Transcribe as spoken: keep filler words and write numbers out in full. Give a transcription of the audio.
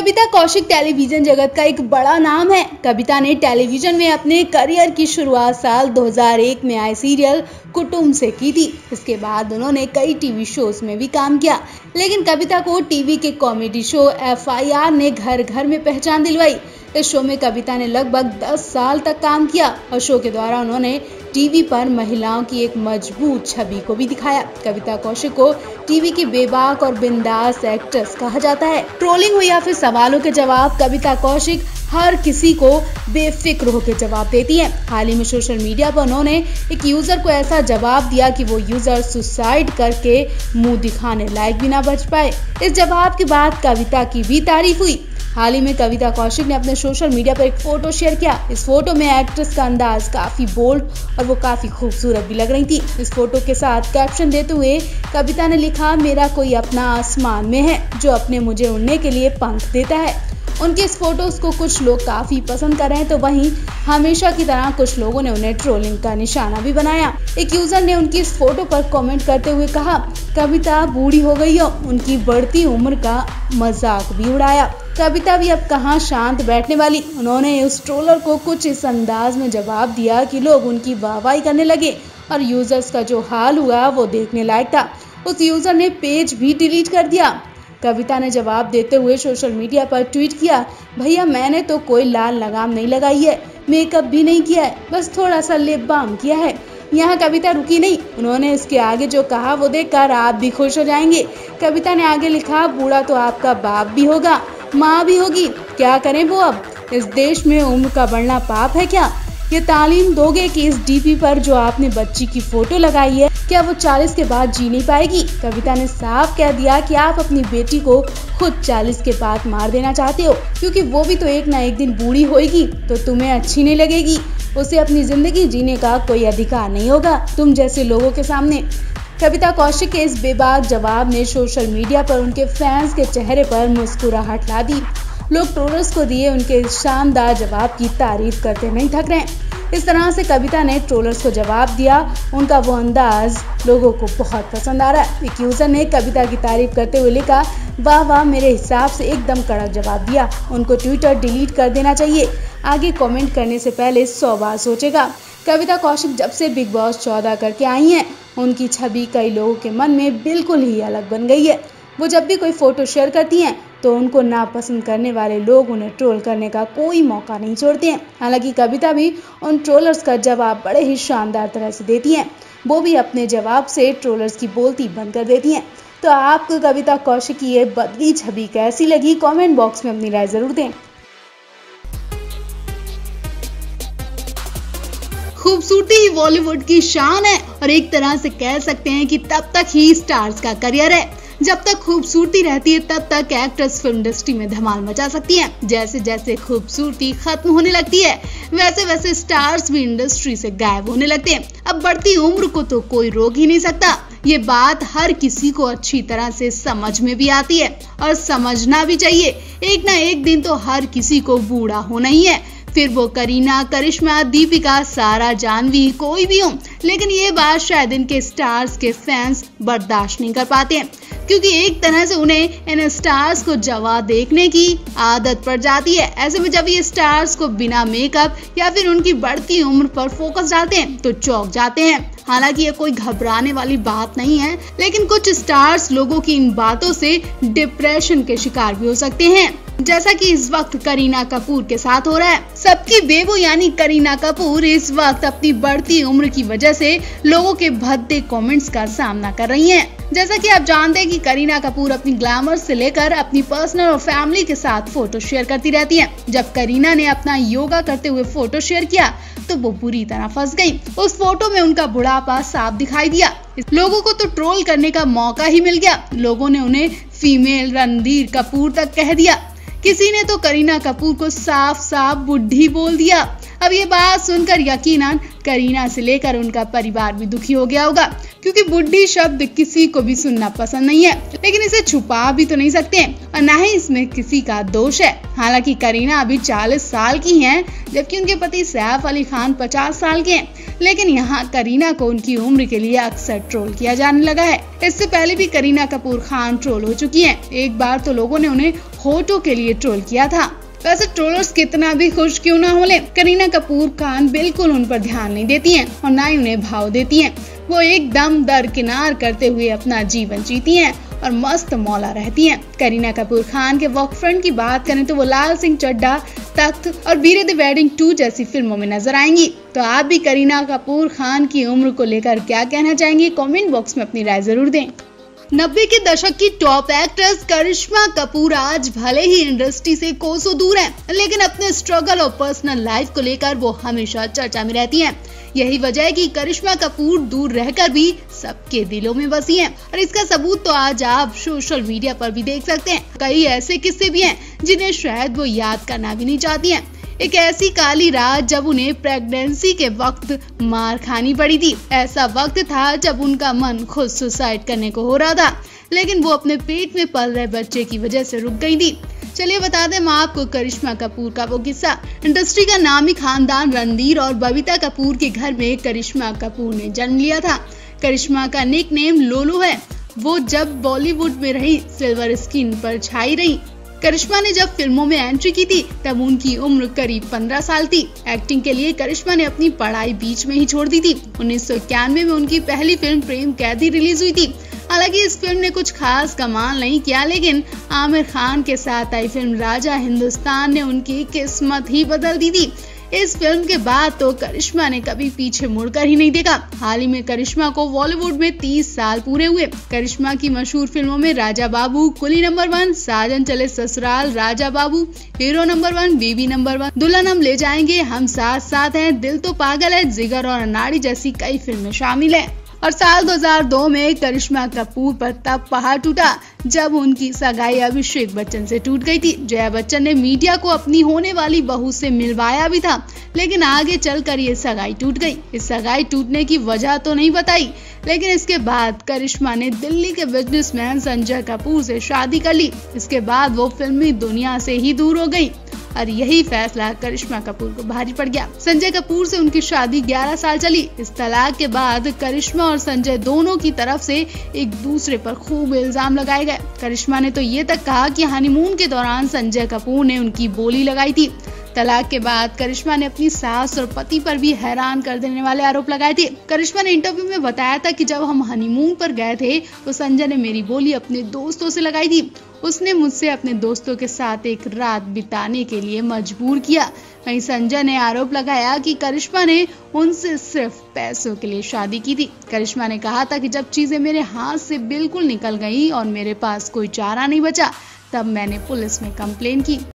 कविता Kaushik television जगत का एक बड़ा नाम है। कविता ने टेलीविजन में अपने करियर की शुरुआत साल दो हज़ार एक में आए सीरियल कुटुंब से की थी। इसके बाद उन्होंने कई टीवी शोज में भी काम किया, लेकिन कविता को टीवी के comedy show F I R ने घर घर में पहचान दिलवाई। इस शो में कविता ने लगभग दस साल तक काम किया और शो के द्वारा उन्होंने टीवी पर महिलाओं की एक मजबूत छवि को भी दिखाया। कविता कौशिक को टीवी की बेबाक और बिंदास एक्ट्रेस कहा जाता है। ट्रोलिंग हो या फिर सवालों के जवाब, कविता कौशिक हर किसी को बेफिक्र होकर जवाब देती हैं। हाल ही में सोशल मीडिया पर उन्होंने एक यूजर को ऐसा जवाब दिया कि वो यूजर सुसाइड करके मुंह दिखाने लायक भी ना बच पाए। इस जवाब के बाद कविता की भी तारीफ हुई। हाल ही में कविता कौशिक ने अपने सोशल मीडिया पर एक फोटो शेयर किया। इस फोटो में एक्ट्रेस का अंदाज काफी बोल्ड और वो काफी खूबसूरत भी लग रही थी। इस फोटो के साथ कैप्शन देते हुए कविता ने लिखा, मेरा कोई अपना आसमान में है जो अपने मुझे उड़ने के लिए पंख देता है। उनके इस फोटोज को कुछ लोग काफी पसंद कर रहे हैं, तो वहीं हमेशा की तरह कुछ लोगों ने उन्हें ट्रोलिंग का निशाना भी बनाया। एक यूजर ने उनकी इस फोटो पर कमेंट करते हुए कहा, कविता बूढ़ी हो गई हो, उनकी बढ़ती उम्र का मजाक भी उड़ाया। कविता भी अब कहाँ शांत बैठने वाली। उन्होंने उस ट्रोलर को कुछ इस अंदाज में जवाब दिया कि लोग उनकी वाहवाही करने लगे और यूजर्स का जो हाल हुआ वो देखने लायक था। उस यूजर ने पेज भी डिलीट कर दिया। कविता ने जवाब देते हुए सोशल मीडिया पर ट्वीट किया, भैया मैंने तो कोई लाल लगाम नहीं लगाई है, मेकअप भी नहीं किया है, बस थोड़ा सा लिप बाम किया है। यहाँ कविता रुकी नहीं, उन्होंने इसके आगे जो कहा वो देखकर आप भी खुश हो जाएंगे। कविता ने आगे लिखा, बूढ़ा तो आपका बाप भी होगा, माँ भी होगी, क्या करें वो अब। इस देश में उम्र का बढ़ना पाप है क्या? ये तालीम दोगे कि इस डीपी पर जो आपने बच्ची की फोटो लगाई है, क्या वो चालीस के बाद जी नहीं पाएगी? कविता ने साफ कह दिया कि आप अपनी बेटी को खुद चालीस के बाद मार देना चाहते हो, क्योंकि वो भी तो एक ना एक दिन बूढ़ी होएगी तो तुम्हें अच्छी नहीं लगेगी। उसे अपनी जिंदगी जीने का कोई अधिकार नहीं होगा तुम जैसे लोगों के सामने। कविता कौशिक के इस बेबाक जवाब ने सोशल मीडिया पर उनके फैंस के चेहरे पर मुस्कुराहट ला दी। लोग ट्रोलर्स को दिए उनके शानदार जवाब की तारीफ करते नहीं थक रहे। इस तरह से कविता ने ट्रोलर्स को जवाब दिया, उनका वो अंदाज लोगों को बहुत पसंद आ रहा है। एक यूजर ने कविता की तारीफ करते हुए लिखा, वाह वाह, मेरे हिसाब से एकदम कड़क जवाब दिया, उनको ट्विटर डिलीट कर देना चाहिए, आगे कमेंट करने से पहले सौ बार सोचेगा। कविता कौशिक जब से बिग बॉस चौदह करके आई हैं, उनकी छवि कई लोगों के मन में बिल्कुल ही अलग बन गई है। वो जब भी कोई फोटो शेयर करती हैं तो उनको नापसंद करने वाले लोग उन्हें ट्रोल करने का कोई मौका नहीं छोड़ते हैं। हालांकि कविता भी उन ट्रोलर्स का जवाब बड़े ही शानदार तरह से देती हैं। वो भी अपने जवाब से ट्रोलर्स की बोलती बंद कर देती हैं। तो आपको कविता कौशिक की ये बदली छवि कैसी लगी? कमेंट बॉक्स में अपनी राय जरूर दें। खूबसूरती ही बॉलीवुड की शान है और एक तरह से कह सकते हैं कि तब तक ही स्टार्स का करियर है। जब तक खूबसूरती रहती है तब तक एक्ट्रेस फिल्म इंडस्ट्री में धमाल मचा सकती हैं। जैसे जैसे खूबसूरती खत्म होने लगती है वैसे वैसे स्टार्स भी इंडस्ट्री से गायब होने लगते हैं। अब बढ़ती उम्र को तो कोई रोक ही नहीं सकता। ये बात हर किसी को अच्छी तरह से समझ में भी आती है और समझना भी चाहिए। एक ना एक दिन तो हर किसी को बूढ़ा होना ही है, फिर वो करीना, करिश्मा, दीपिका, सारा, जानवी कोई भी हो। लेकिन ये बात शायद इनके स्टार्स के फैंस बर्दाश्त नहीं कर पाते हैं, क्योंकि एक तरह से उन्हें इन स्टार्स को जवाब देखने की आदत पड़ जाती है। ऐसे में जब ये स्टार्स को बिना मेकअप या फिर उनकी बढ़ती उम्र पर फोकस डालते हैं तो चौंक जाते हैं। हालांकि ये कोई घबराने वाली बात नहीं है, लेकिन कुछ स्टार्स लोगों की इन बातों से डिप्रेशन के शिकार भी हो सकते हैं, जैसा कि इस वक्त करीना कपूर के साथ हो रहा है। सबकी बेबो यानी करीना कपूर इस वक्त अपनी बढ़ती उम्र की वजह से लोगों के भद्दे कमेंट्स का सामना कर रही हैं। जैसा कि आप जानते हैं कि करीना कपूर अपनी ग्लैमर से लेकर अपनी पर्सनल और फैमिली के साथ फोटो शेयर करती रहती हैं। जब करीना ने अपना योगा करते हुए फोटो शेयर किया तो वो बुरी तरह फंस गई। उस फोटो में उनका बुढ़ापा साफ दिखाई दिया। लोगों को तो ट्रोल करने का मौका ही मिल गया। लोगों ने उन्हें फीमेल रणबीर कपूर तक कह दिया। किसी ने तो करीना कपूर को साफ साफ बुढ़ी बोल दिया। अब ये बात सुनकर यकीनन करीना से लेकर उनका परिवार भी दुखी हो गया होगा, क्योंकि बुढ़ी शब्द किसी को भी सुनना पसंद नहीं है, लेकिन इसे छुपा भी तो नहीं सकते और ना ही इसमें किसी का दोष है। हालांकि करीना अभी चालीस साल की हैं, जबकि उनके पति सैफ अली खान पचास साल के हैं, लेकिन यहाँ करीना को उनकी उम्र के लिए अक्सर ट्रोल किया जाने लगा है। इससे पहले भी करीना कपूर खान ट्रोल हो चुकी हैं। एक बार तो लोगों ने उन्हें होठों के लिए ट्रोल किया था। वैसे ट्रोलर्स कितना भी खुश क्यों ना हो ले, करीना कपूर खान बिल्कुल उन पर ध्यान नहीं देती हैं और ना ही उन्हें भाव देती हैं। वो एकदम दरकिनार करते हुए अपना जीवन जीती हैं और मस्त मौला रहती हैं। करीना कपूर खान के वर्क फ्रंट की बात करें तो वो लाल सिंह चड्ढा, तख्त और वीरे द वेडिंग टू जैसी फिल्मों में नजर आएंगी। तो आप भी करीना कपूर खान की उम्र को लेकर क्या कहना चाहेंगे, कमेंट बॉक्स में अपनी राय जरूर दें। नब्बे के दशक की टॉप एक्ट्रेस करिश्मा कपूर आज भले ही इंडस्ट्री से कोसों दूर हैं, लेकिन अपने स्ट्रगल और पर्सनल लाइफ को लेकर वो हमेशा चर्चा में रहती हैं। यही वजह है कि करिश्मा कपूर दूर रहकर भी सबके दिलों में बसी हैं और इसका सबूत तो आज आप सोशल मीडिया पर भी देख सकते हैं। कई ऐसे किस्से भी हैं जिन्हें शायद वो याद करना भी नहीं चाहती हैं। एक ऐसी काली रात जब उन्हें प्रेगनेंसी के वक्त मार खानी पड़ी थी। ऐसा वक्त था जब उनका मन खुद सुसाइड करने को हो रहा था, लेकिन वो अपने पेट में पल रहे बच्चे की वजह से रुक गई थी। चलिए बता दें मैं आपको करिश्मा कपूर का वो किस्सा। इंडस्ट्री का नामी खानदान रणधीर और बबीता कपूर के घर में करिश्मा कपूर ने जन्म लिया था। करिश्मा का निक नेम लोलो है। वो जब बॉलीवुड में रही सिल्वर स्क्रीन पर छाई रही। करिश्मा ने जब फिल्मों में एंट्री की थी तब उनकी उम्र करीब पंद्रह साल थी। एक्टिंग के लिए करिश्मा ने अपनी पढ़ाई बीच में ही छोड़ दी थी। उन्नीस सौ इक्यानवे में उनकी पहली फिल्म प्रेम कैदी रिलीज हुई थी। हालांकि इस फिल्म ने कुछ खास कमाल नहीं किया, लेकिन आमिर खान के साथ आई फिल्म राजा हिंदुस्तान ने उनकी किस्मत ही बदल दी थी। इस फिल्म के बाद तो करिश्मा ने कभी पीछे मुड़कर ही नहीं देखा। हाल ही में करिश्मा को बॉलीवुड में तीस साल पूरे हुए। करिश्मा की मशहूर फिल्मों में राजा बाबू, कुली number one, Saajan Chale Sasural, Raja Babu, hero number one, Biwi number one, Dulhan Hum ले जाएंगे, हम साथ साथ हैं, दिल तो पागल है, जिगर और अनाड़ी जैसी कई फिल्में शामिल है। और साल दो हज़ार दो में करिश्मा कपूर पर तब पहाड़ टूटा जब उनकी सगाई अभिषेक बच्चन से टूट गई थी। जया बच्चन ने मीडिया को अपनी होने वाली बहू से मिलवाया भी था, लेकिन आगे चलकर ये सगाई टूट गई। इस सगाई टूटने की वजह तो नहीं बताई, लेकिन इसके बाद करिश्मा ने दिल्ली के बिजनेसमैन संजय कपूर से शादी कर ली। इसके बाद वो फिल्मी दुनिया से ही दूर हो गई और यही फैसला करिश्मा कपूर को भारी पड़ गया। संजय कपूर से उनकी शादी ग्यारह साल चली। इस तलाक के बाद करिश्मा और संजय दोनों की तरफ से एक दूसरे पर खूब इल्जाम लगाए गए। करिश्मा ने तो ये तक कहा कि हनीमून के दौरान संजय कपूर ने उनकी बोली लगाई थी। तलाक के बाद करिश्मा ने अपनी सास और पति पर भी हैरान कर देने वाले आरोप लगाए थे। करिश्मा ने इंटरव्यू में बताया था कि जब हम हनीमून पर गए थे तो संजय ने मेरी बोली अपने दोस्तों से लगाई थी। उसने मुझसे अपने दोस्तों के साथ एक रात बिताने के लिए मजबूर किया। वहीं संजय ने आरोप लगाया कि करिश्मा ने उनसे सिर्फ पैसों के लिए शादी की थी। करिश्मा ने कहा था कि जब चीजें मेरे हाथ से बिल्कुल निकल गई और मेरे पास कोई चारा नहीं बचा, तब मैंने पुलिस में कंप्लेन की।